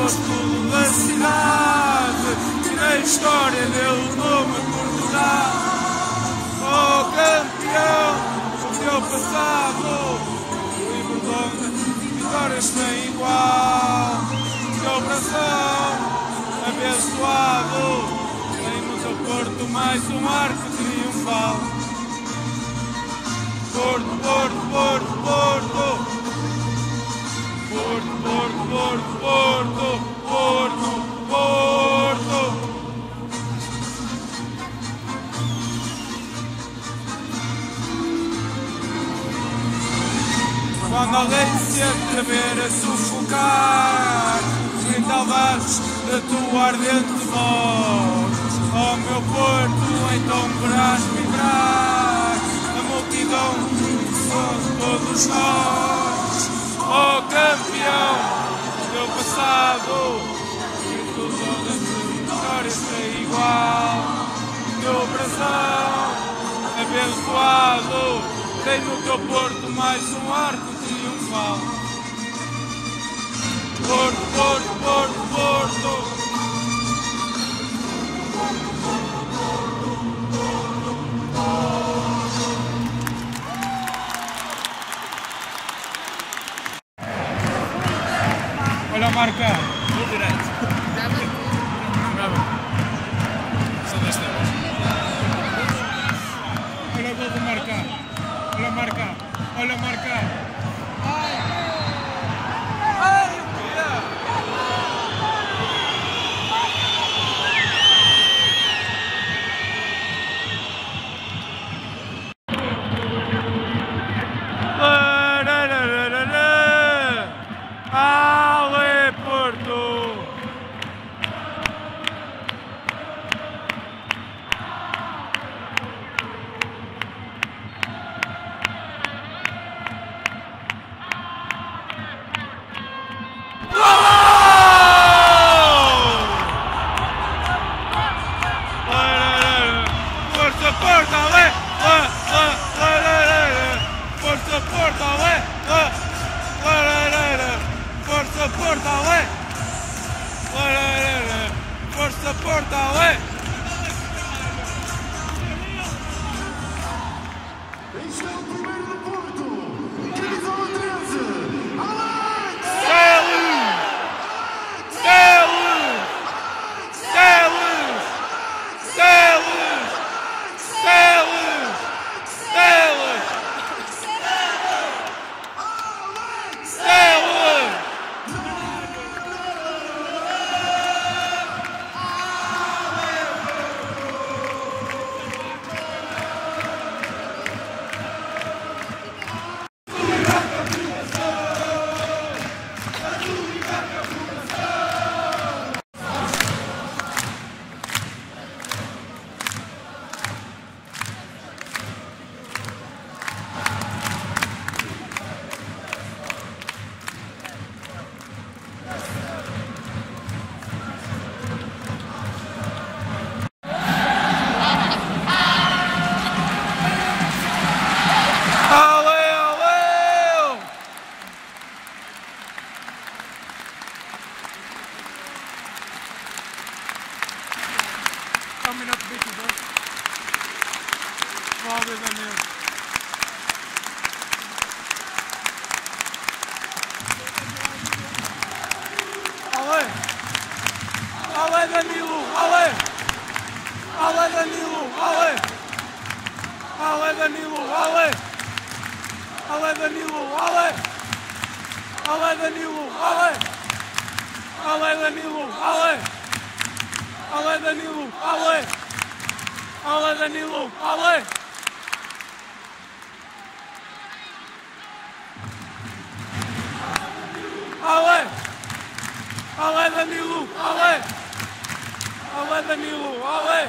apóstolo da cidade, e na história dele o nome acordará. Oh campeão, o teu passado, o livro de honra, vitórias sem igual. O teu coração abençoado, tem no teu porto mais um arco triunfal. Porto, Porto, Porto, Porto. Porto, Porto, Porto, Porto, Porto, Porto. Quando alguém se atrever a sufocar, grita ao baixo da tua ardente voz. Oh meu Porto, então verás vibrar a multidão de todos nós. Oh campeão, teu passado, e todas as vitórias sem igual. Teu brasão abençoado, tem no teu porto mais um arco triunfal. Porto, Porto, Porto, Porto. Olha a marca. Vou direito. Só desta vez. Olha o gol do marcar. Olha a marca. Olha a marca. Ale Porto! Força Porto, Ale! Força Porto, Ale! Força Porto, Ale! Força Porto, Ale! Este é o primeiro do Porto, camisola 13, Alex! Teles! Teles! Teles! Teles! Teles! Teles! Teles! Um minuto de 22. Vale, Danilo. Ale! Ale, Danilo! Ale! Ale, Danilo! Ale! Ale, Danilo! Ale! Ale, Danilo! Ale! Ale, Danilo! Ale! Ale, Danilo! Ale! Ale Danilo, ale! Ale Danilo, ale! Ale! Ale Danilo, ale! Ale Danilo, ale!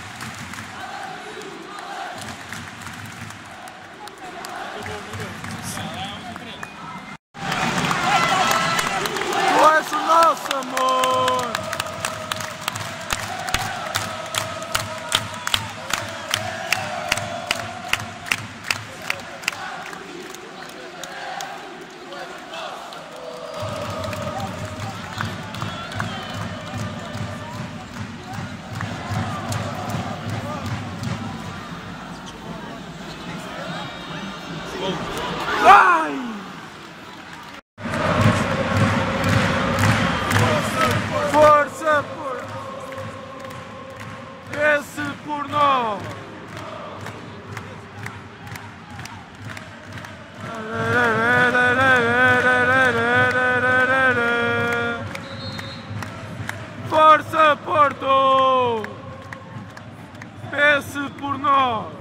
Tu és o nosso amor! Ai! Força por... Esse por nós! Força Porto! Pense por nós!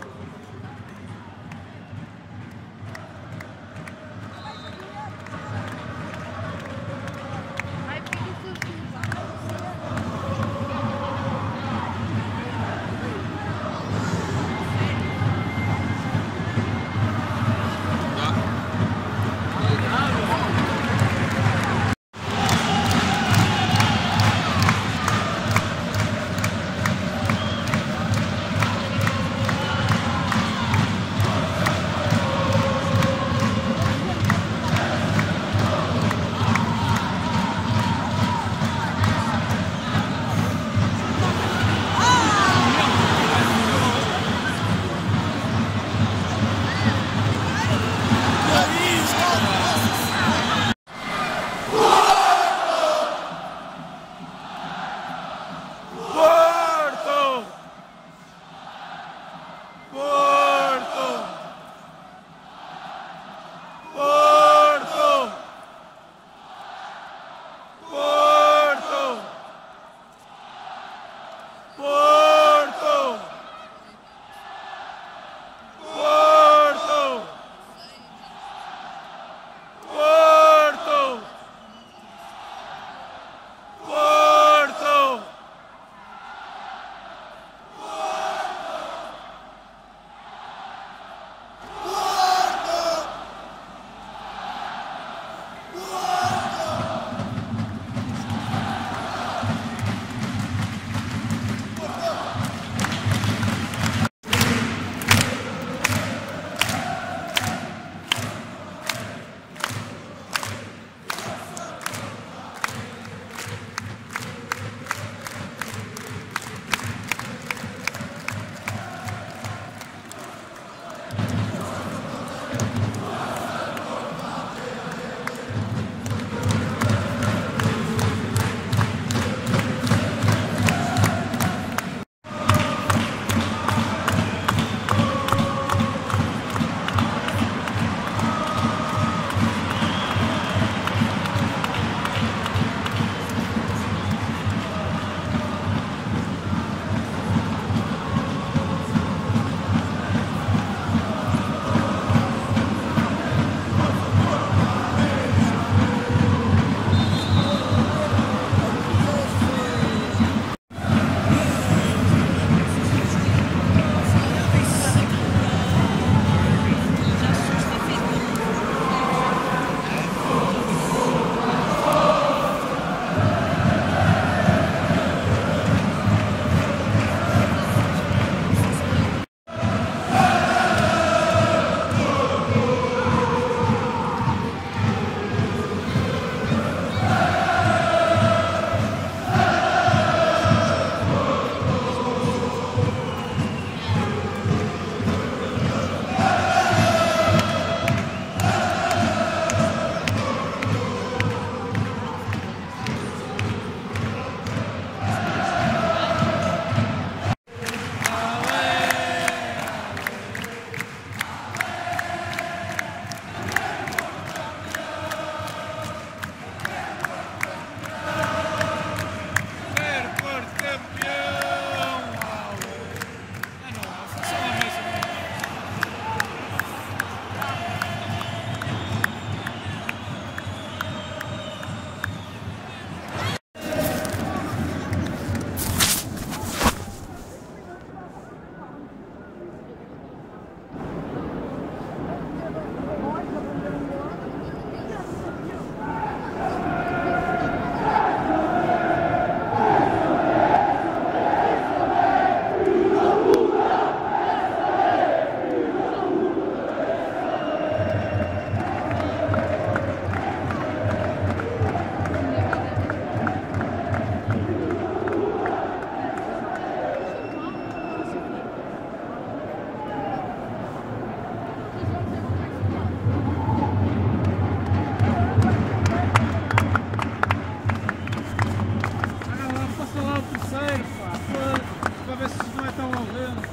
vai estar morrendo.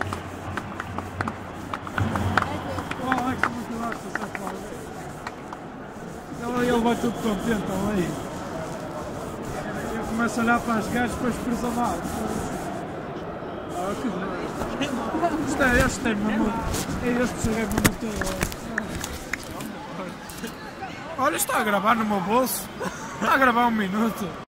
O Alex é muito graça, sabe lá. Ele vai tudo contente, olha aí. Eu começo a olhar para as gajas e depois cruza mal. Ah, que bom. Este é mesmo. Este chega mesmo. Olha, está a gravar no meu bolso. Está a gravar 1 minuto.